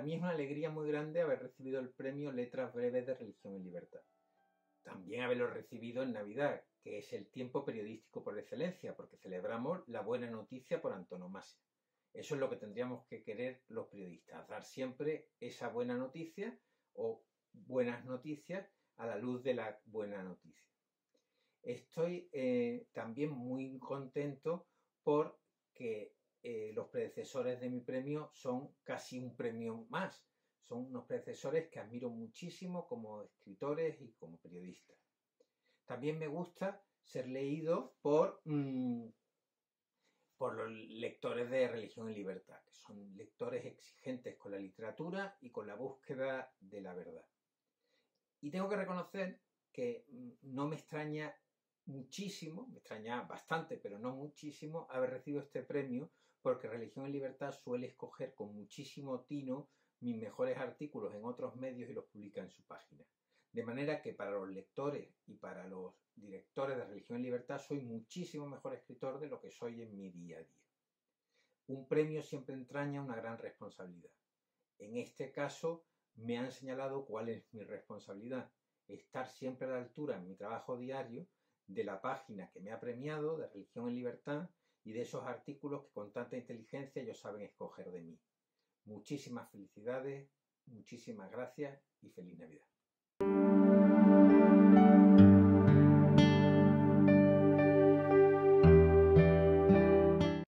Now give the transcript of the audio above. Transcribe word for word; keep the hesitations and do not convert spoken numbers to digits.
mí es una alegría muy grande haber recibido el premio Letras Breves de Religión y Libertad. También haberlo recibido en Navidad, que es el tiempo periodístico por excelencia, porque celebramos la buena noticia por antonomasia. Eso es lo que tendríamos que querer los periodistas, dar siempre esa buena noticia o buenas noticias a la luz de la buena noticia. Estoy eh, también muy contento porque eh, los predecesores de mi premio son casi un premio más. Son unos predecesores que admiro muchísimo como escritores y como periodistas. También me gusta ser leído por, mmm, por los lectores de Religión y Libertad, que son lectores exigentes con la literatura y con la búsqueda de la verdad. Y tengo que reconocer que no me extraña muchísimo, me extraña bastante, pero no muchísimo, haber recibido este premio, porque Religión y Libertad suele escoger con muchísimo tino mis mejores artículos en otros medios y los publica en su página. De manera que para los lectores y para los directores de Religión y Libertad soy muchísimo mejor escritor de lo que soy en mi día a día. Un premio siempre entraña una gran responsabilidad. En este caso me han señalado cuál es mi responsabilidad. Estar siempre a la altura en mi trabajo diario de la página que me ha premiado, de Religión y Libertad, y de esos artículos que con tanta inteligencia ellos saben escoger de mí. Muchísimas felicidades, muchísimas gracias y feliz Navidad.